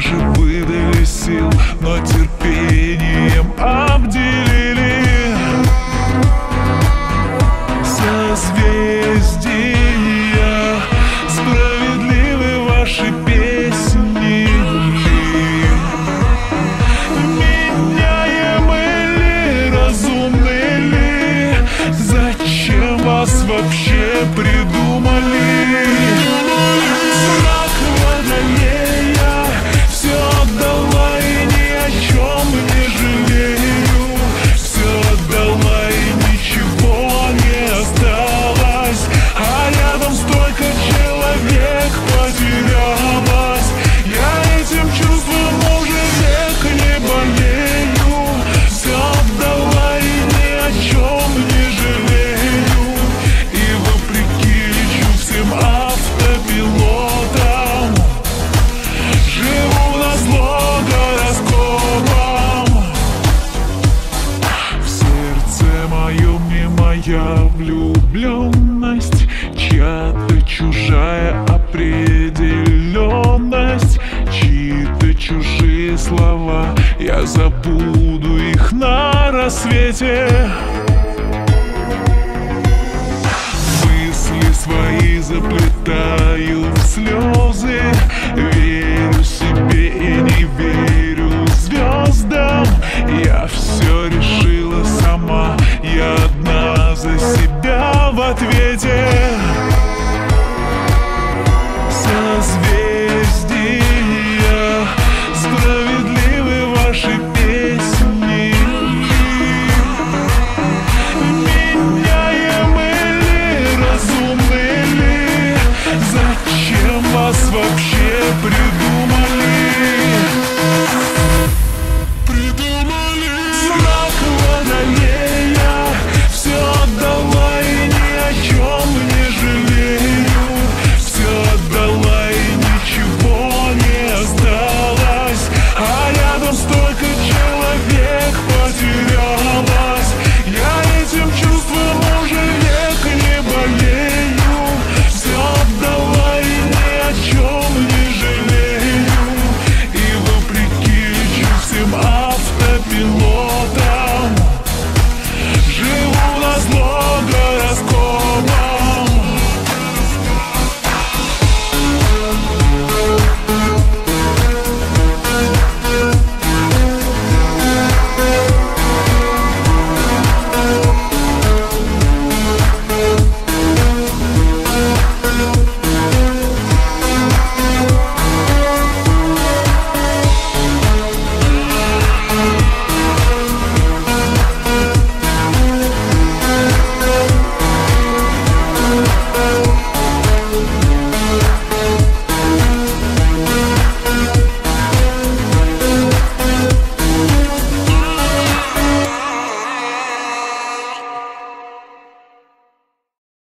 даже выдали сил, но терпением обделили. Созвездия, справедливы ваши песни. Меняемы ли, разумны ли? Зачем вас вообще придумали? Враг Водолея все отдала и ни о чем не жалею. Все отдала и ничего не осталось, а рядом столько человек потерялось. Я этим чувством уже век не болею. Все отдала и ни о чем не жалею. И вопреки лечу всем автопилотам, живу назло гороскопам. В сердце моем не моя влюбленность, чья-то чужая определенность, чьи-то чужие слова. Я забуду их на рассвете. Мысли свои заплетаю в слезы, верю себе и не верю звездам. Я все решила сама, я одна за себя в ответе.